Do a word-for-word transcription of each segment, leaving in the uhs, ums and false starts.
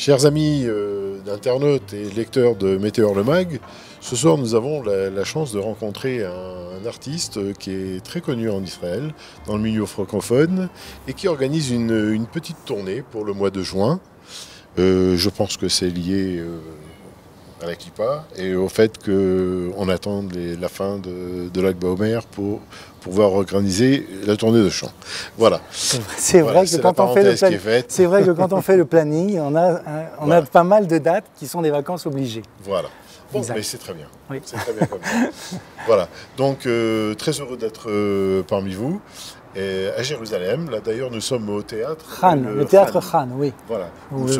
Chers amis euh, d'internautes et lecteurs de Météor le Mag, ce soir nous avons la, la chance de rencontrer un, un artiste qui est très connu en Israël, dans le milieu francophone, et qui organise une, une petite tournée pour le mois de juin. Euh, je pense que c'est lié euh, à la Kippa et au fait qu'on attend les, la fin de, de Lag Baomer pour pouvoir organiser la tournée de chant. Voilà. C'est voilà, vrai, que quand on fait le plan... c'est vrai que quand on fait le planning, on a, on voilà. a pas mal de dates qui sont des vacances obligées. Voilà. Bon, exact. Mais c'est très bien. Oui. C'est très bien comme ça. Voilà. Donc, euh, très heureux d'être euh, parmi vous. Et à Jérusalem, là d'ailleurs, nous sommes au théâtre. Khan, le, le théâtre Khan, oui. Voilà. Où oui. se,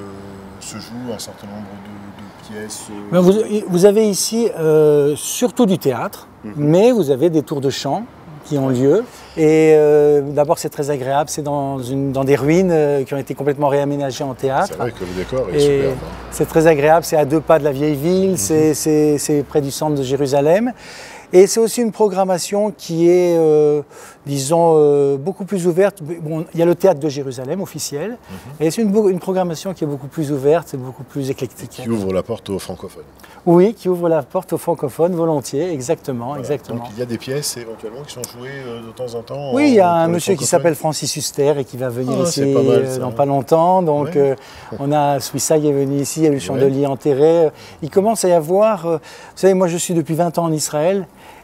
se joue un certain nombre de, de pièces. Euh... Vous, vous avez ici euh, surtout du théâtre, mm-hmm. mais vous avez des tours de chant qui ont lieu. Et euh, d'abord, c'est très agréable. C'est dans, une, dans des ruines euh, qui ont été complètement réaménagées en théâtre. C'est vrai que le décor est superbe. C'est très agréable. C'est à deux pas de la vieille ville. Mm-hmm. C'est près du centre de Jérusalem. Et c'est aussi une programmation qui est, euh, disons, euh, beaucoup plus ouverte. Bon, il y a le théâtre de Jérusalem officiel, mm-hmm. et c'est une, une programmation qui est beaucoup plus ouverte et beaucoup plus éclectique. Qui ouvre la porte aux francophones. Oui, qui ouvre la porte aux francophones volontiers, exactement, voilà. exactement. Donc il y a des pièces éventuellement qui sont jouées euh, de temps en temps. Oui, il y a un monsieur qui s'appelle Francis Huster et qui va venir ah, ici pas mal, euh, dans pas longtemps. Donc ouais. euh, on a Swissa qui est venu ici, il y a le chandelier ouais. enterré. Il commence à y avoir. Euh, vous savez, moi je suis depuis vingt ans en Israël.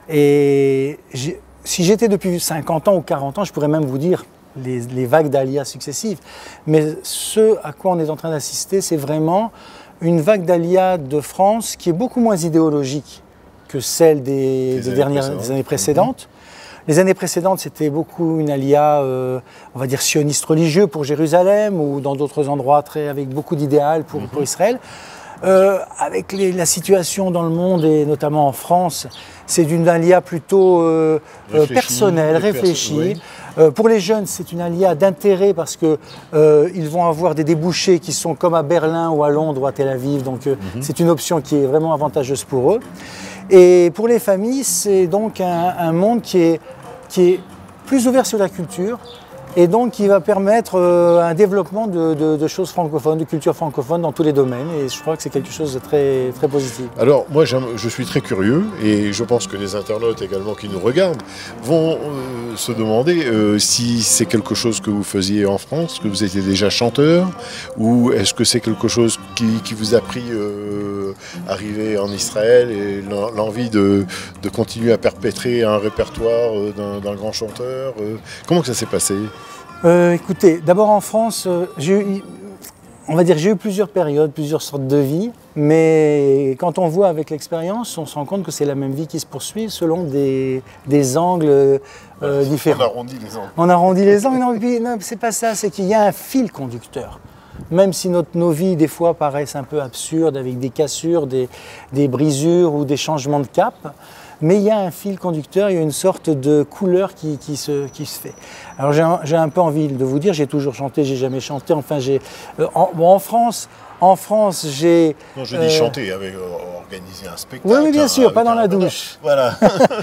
Et si j'étais depuis cinquante ans ou quarante ans, je pourrais même vous dire les, les vagues d'Aliyah successives. Mais ce à quoi on est en train d'assister, c'est vraiment une vague d'Aliyah de France qui est beaucoup moins idéologique que celle des, des, dernières, des années précédentes. Mm-hmm. Les années précédentes, c'était beaucoup une Aliyah, euh, on va dire, sioniste religieux pour Jérusalem ou dans d'autres endroits très, avec beaucoup d'idéal pour, mm-hmm. pour Israël. Euh, avec les, la situation dans le monde et notamment en France, c'est d'une aliyah plutôt euh, réfléchi, personnelle, réfléchie. Oui. Euh, pour les jeunes, c'est une aliyah d'intérêt parce qu'ils euh, vont avoir des débouchés qui sont comme à Berlin ou à Londres ou à Tel Aviv. Donc euh, mm-hmm. c'est une option qui est vraiment avantageuse pour eux. Et pour les familles, c'est donc un, un monde qui est, qui est plus ouvert sur la culture. Et donc qui va permettre euh, un développement de, de, de choses francophones, de culture francophone dans tous les domaines. Et je crois que c'est quelque chose de très, très positif. Alors moi je suis très curieux et je pense que les internautes également qui nous regardent vont euh, se demander euh, si c'est quelque chose que vous faisiez en France, que vous étiez déjà chanteur, ou est-ce que c'est quelque chose qui, qui vous a pris euh, arriver en Israël et l'envie de, de continuer à perpétrer un répertoire euh, d'un grand chanteur. Euh, comment que ça s'est passé ? Euh, écoutez, d'abord en France, euh, j'ai eu, on va dire, j'ai eu plusieurs périodes, plusieurs sortes de vie, mais quand on voit avec l'expérience, on se rend compte que c'est la même vie qui se poursuit selon des, des angles euh, ouais, différents. On arrondit les angles. On arrondit les angles, non, non c'est pas ça, c'est qu'il y a un fil conducteur. Même si notre, nos vies, des fois, paraissent un peu absurdes, avec des cassures, des, des brisures ou des changements de cap, mais il y a un fil conducteur, il y a une sorte de couleur qui, qui, se, qui se fait. Alors j'ai un, j'ai un peu envie de vous dire, j'ai toujours chanté, j'ai jamais chanté, enfin j'ai... Euh, en, bon, en France, en France j'ai... Non, je dis euh, chanter, avec euh, organiser un spectacle. Oui, oui bien sûr, hein, pas dans un... la douche. Voilà.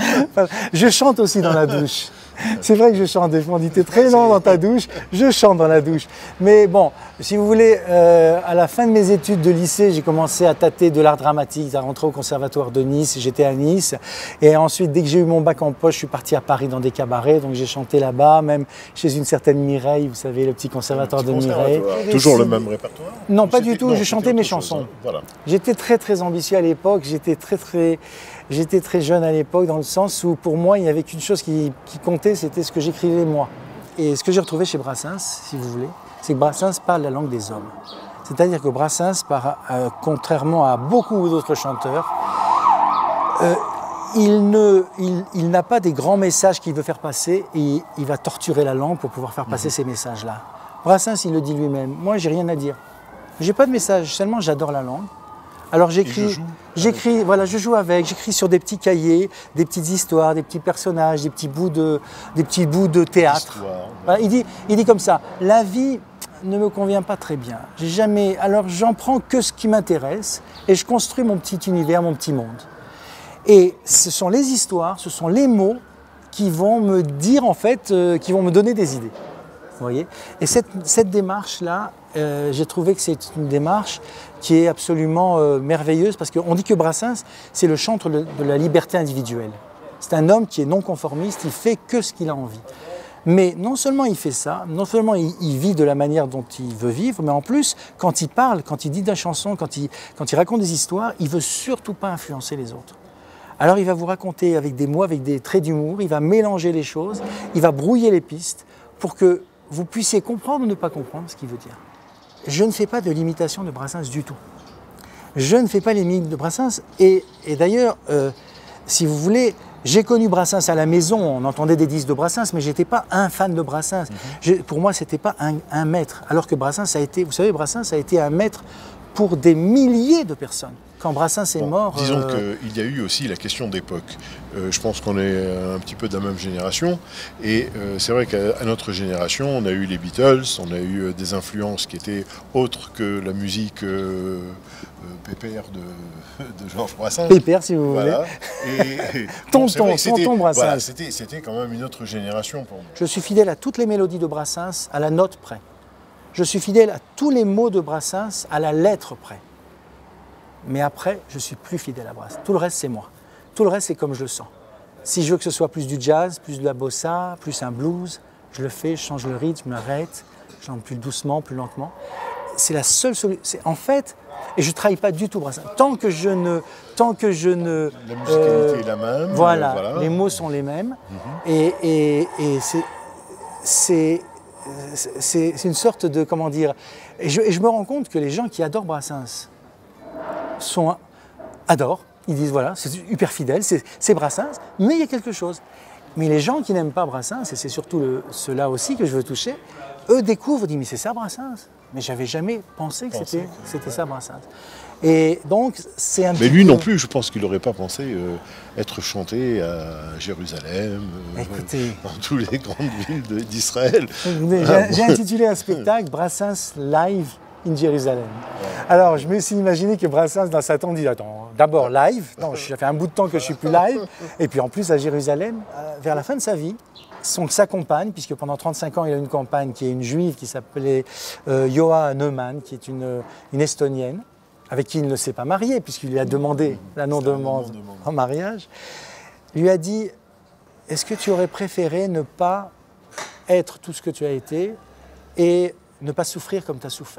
Je chante aussi dans la douche. C'est vrai que je chante, on dit t'es très long dans ta douche, je chante dans la douche. Mais bon, si vous voulez, euh, à la fin de mes études de lycée, j'ai commencé à tâter de l'art dramatique, à rentrer au conservatoire de Nice, j'étais à Nice. Et ensuite, dès que j'ai eu mon bac en poche, je suis parti à Paris dans des cabarets, donc j'ai chanté là-bas, même chez une certaine Mireille, vous savez, le petit conservatoire de Mireille. Toujours le même répertoire? Non, pas du tout, je chantais mes chansons. Voilà. J'étais très très ambitieux à l'époque, j'étais très très... J'étais très jeune à l'époque dans le sens où pour moi il n'y avait qu'une chose qui, qui comptait, c'était ce que j'écrivais moi. Et ce que j'ai retrouvé chez Brassens, si vous voulez, c'est que Brassens parle la langue des hommes. C'est-à-dire que Brassens, par, euh, contrairement à beaucoup d'autres chanteurs, euh, il, ne, il, il n'a pas des grands messages qu'il veut faire passer et il va torturer la langue pour pouvoir faire passer mmh. ces messages-là. Brassens, il le dit lui-même, moi j'ai rien à dire. J'ai pas de message, seulement j'adore la langue. Alors j'écris, j'écris, voilà, je joue avec, j'écris sur des petits cahiers, des petites histoires, des petits personnages, des petits bouts de, des petits bouts de théâtre. Voilà, il dit, il dit comme ça, la vie ne me convient pas très bien. J'ai jamais, alors j'en prends que ce qui m'intéresse et je construis mon petit univers, mon petit monde. Et ce sont les histoires, ce sont les mots qui vont me dire en fait, euh, qui vont me donner des idées. voyez. Et cette, cette démarche-là, euh, j'ai trouvé que c'est une démarche qui est absolument euh, merveilleuse, parce qu'on dit que Brassens, c'est le chantre de, de la liberté individuelle. C'est un homme qui est non conformiste, il fait que ce qu'il a envie. Mais non seulement il fait ça, non seulement il, il vit de la manière dont il veut vivre, mais en plus, quand il parle, quand il dit des chansons, quand il, quand il raconte des histoires, il ne veut surtout pas influencer les autres. Alors il va vous raconter avec des mots, avec des traits d'humour, il va mélanger les choses, il va brouiller les pistes pour que vous puissiez comprendre ou ne pas comprendre ce qu'il veut dire. Je ne fais pas de l'imitation de Brassens du tout. Je ne fais pas l'imitation de Brassens et, et d'ailleurs, euh, si vous voulez, j'ai connu Brassens à la maison, on entendait des disques de Brassens, mais je n'étais pas un fan de Brassens. Mm-hmm. Pour moi, ce n'était pas un, un maître, alors que Brassens a été, vous savez, Brassens a été un maître pour des milliers de personnes. Quand Brassens est bon, mort... Disons euh... qu'il y a eu aussi la question d'époque. Euh, je pense qu'on est un petit peu de la même génération. Et euh, c'est vrai qu'à notre génération, on a eu les Beatles, on a eu euh, des influences qui étaient autres que la musique euh, euh, pépère de, de Georges Brassens. Pépère, si vous voilà. voulez. Et, tonton, bon, tonton Brassens. Voilà, c'était quand même une autre génération pour nous. Je suis fidèle à toutes les mélodies de Brassens, à la note près. Je suis fidèle à tous les mots de Brassens, à la lettre près. Mais après, je suis plus fidèle à Brassens. Tout le reste, c'est moi. Tout le reste, c'est comme je le sens. Si je veux que ce soit plus du jazz, plus de la bossa, plus un blues, je le fais, je change le rythme, je m'arrête, je chante plus doucement, plus lentement. C'est la seule solution. En fait, et je ne trahis pas du tout Brassens. Tant que je ne... Tant que je ne la musicalité euh, est la même. Voilà, voilà, les mots sont les mêmes. Mm-hmm. Et, et, et c'est... c'est c'est une sorte de, comment dire, et je, et je me rends compte que les gens qui adorent Brassens sont, adorent, ils disent voilà, c'est hyper fidèle, c'est Brassens, mais il y a quelque chose. Mais les gens qui n'aiment pas Brassens, et c'est surtout ceux-là aussi que je veux toucher, eux découvrent, disent mais c'est ça Brassens, mais j'avais jamais pensé que c'était ouais. ça Brassens. Et donc c'est un. Mais lui peu... non plus, je pense qu'il n'aurait pas pensé euh, être chanté à Jérusalem, euh, Écoutez, dans toutes les grandes villes d'Israël. J'ai intitulé un spectacle Brassens Live in Jérusalem. Alors je me suis imaginé que Brassens dans sa tombe dit attends, d'abord live, non, ça fait un bout de temps que je suis plus live, et puis en plus à Jérusalem, euh, vers la fin de sa vie. Son, sa compagne, puisque pendant trente-cinq ans il a une compagne qui est une juive qui s'appelait euh, Yoa Neumann, qui est une, une estonienne, avec qui il ne s'est pas marié, puisqu'il lui a demandé la non-demande en mariage, lui a dit « Est-ce que tu aurais préféré ne pas être tout ce que tu as été et ne pas souffrir comme tu as souffert ?»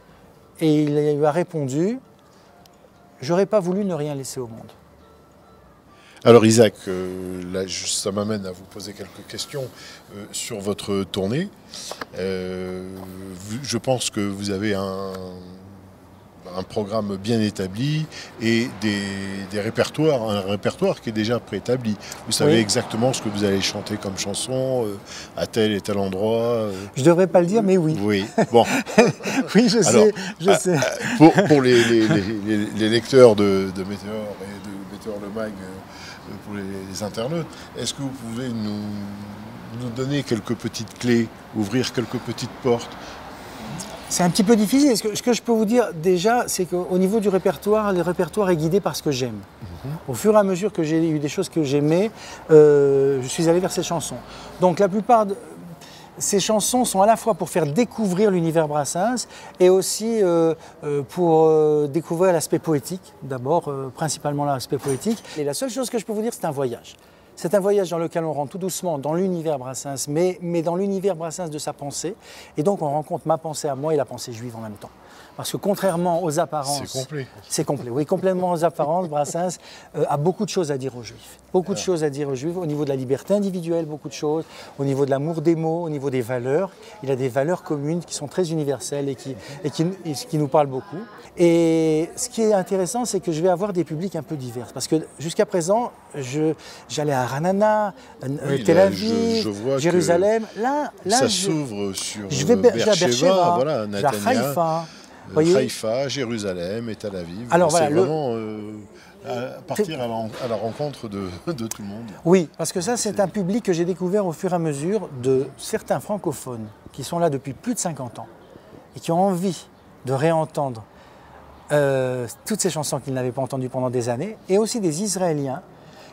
Et il lui a répondu « J'aurais pas voulu ne rien laisser au monde. » Alors Isaac, euh, là, ça m'amène à vous poser quelques questions euh, sur votre tournée. Euh, je pense que vous avez un... un programme bien établi et des, des répertoires, un répertoire qui est déjà préétabli. Vous savez oui. exactement ce que vous allez chanter comme chanson euh, à tel et tel endroit. Euh. Je ne devrais pas le dire, mais oui. Oui, bon. oui, je Alors, sais. Je à, sais. Pour, pour les, les, les, les lecteurs de, de Météor et de Météor le Mag, euh, pour les, les internautes, est-ce que vous pouvez nous, nous donner quelques petites clés, ouvrir quelques petites portes? C'est un petit peu difficile. Ce que, ce que je peux vous dire déjà, c'est qu'au niveau du répertoire, le répertoire est guidé par ce que j'aime. Mm-hmm. Au fur et à mesure que j'ai eu des choses que j'aimais, euh, je suis allé vers ces chansons. Donc la plupart de ces chansons sont à la fois pour faire découvrir l'univers Brassens et aussi euh, euh, pour euh, découvrir l'aspect poétique, d'abord, euh, principalement l'aspect poétique. Et la seule chose que je peux vous dire, c'est un voyage. C'est un voyage dans lequel on rentre tout doucement dans l'univers Brassens, mais, mais dans l'univers Brassens de sa pensée. Et donc on rencontre ma pensée à moi et la pensée juive en même temps. Parce que contrairement aux apparences... C'est complet. C'est complet, oui. Complètement aux apparences, Brassens euh, a beaucoup de choses à dire aux Juifs. Beaucoup de ah. choses à dire aux Juifs, au niveau de la liberté individuelle, beaucoup de choses, au niveau de l'amour des mots, au niveau des valeurs. Il a des valeurs communes qui sont très universelles et qui, et qui, et qui nous parlent beaucoup. Et ce qui est intéressant, c'est que je vais avoir des publics un peu divers. Parce que jusqu'à présent, j'allais à Ranana, oui, Tel là, Aviv, je, je vois Jérusalem. Là, là, ça je, s'ouvre sur je vais Beersheba, voilà, je vais à Haïfa. Euh, Haïfa, Jérusalem et Tel Aviv. Alors voilà, c'est vraiment euh, à partir à la, à la rencontre de, de tout le monde. Oui, parce que ça, c'est un public que j'ai découvert au fur et à mesure de certains francophones qui sont là depuis plus de cinquante ans et qui ont envie de réentendre euh, toutes ces chansons qu'ils n'avaient pas entendues pendant des années, et aussi des Israéliens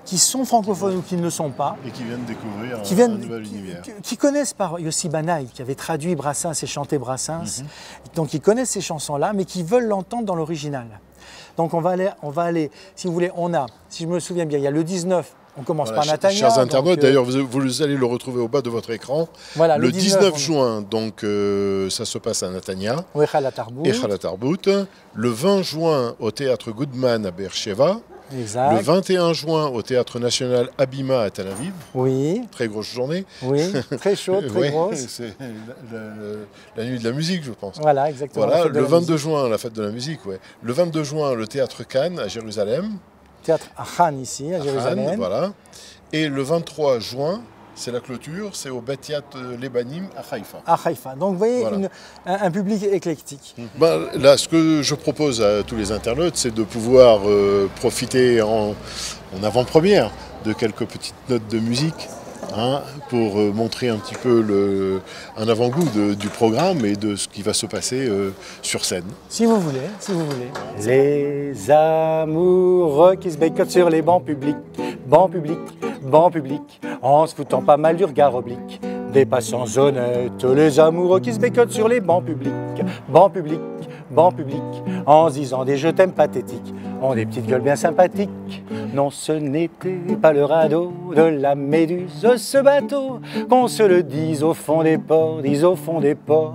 qui sont francophones ou qui ne le sont pas. Et qui viennent découvrir qui viennent, un nouvel univers. Qui, qui connaissent par Yossi Banaï, qui avait traduit Brassens et chanté Brassens. Mm-hmm. Donc ils connaissent ces chansons-là, mais qui veulent l'entendre dans l'original. Donc on va, aller, on va aller, si vous voulez, on a, si je me souviens bien, il y a le dix-neuf, on commence voilà, par Natania. Chers internautes, euh, d'ailleurs, vous, vous allez le retrouver au bas de votre écran. Voilà, le, le dix-neuf, dix-neuf juin, donc euh, ça se passe à Natania. Et Khalat Arbout. Le vingt juin, au théâtre Goodman à Beersheva. Exact. Le vingt et un juin, au Théâtre National Habima à Tel Aviv. Oui. Très grosse journée. Oui, très chaude, très ouais, grosse. C'est la, la, la nuit de la musique, je pense. Voilà, exactement. Voilà, le vingt-deux juin, la fête de la musique, ouais. Le vingt-deux juin, le Théâtre Cannes à Jérusalem. Théâtre à Khan ici, à Jérusalem. Khan, voilà. Et le vingt-trois juin, c'est la clôture, c'est au Betiat Lebanim à Haïfa. À Haïfa. Donc vous voyez, voilà. une, un, un public éclectique. Ben, là, ce que je propose à tous les internautes, c'est de pouvoir euh, profiter en, en avant-première de quelques petites notes de musique. Hein, pour euh, montrer un petit peu le, un avant-goût du programme et de ce qui va se passer euh, sur scène. Si vous voulez, si vous voulez. Les amoureux qui se bécotent sur les bancs publics, bancs publics, bancs publics, en se foutant pas mal du regard oblique. Des patients honnêtes, les amoureux qui se bécotent sur les bancs publics, bancs publics, bancs publics, en se disant des je t'aime pathétiques, ont des petites gueules bien sympathiques. Non, ce n'était pas le radeau de la Méduse, ce bateau, qu'on se le dise au fond des ports, dise au fond des ports.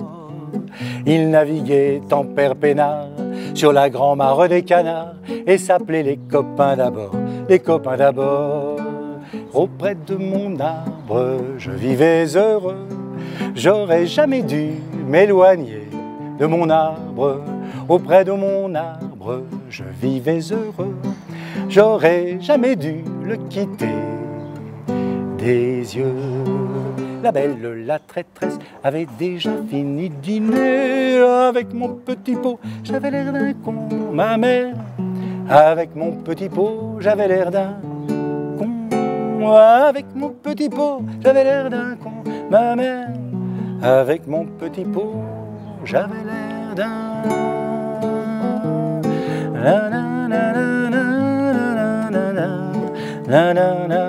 Il naviguait en père peinard sur la grand-mare des canards et s'appelait les copains d'abord, les copains d'abord. Auprès de mon arbre, je vivais heureux, j'aurais jamais dû m'éloigner de mon arbre. Auprès de mon arbre, je vivais heureux, j'aurais jamais dû le quitter des yeux. La belle, la traîtresse, avait déjà fini de dîner. Avec mon petit pot, j'avais l'air d'un con, ma mère. Avec mon petit pot, j'avais l'air d'un con. Avec mon petit pot, j'avais l'air d'un con, ma mère. Avec mon petit pot, j'avais l'air d'un... La, la, la, la, la, la, la, la, la, la,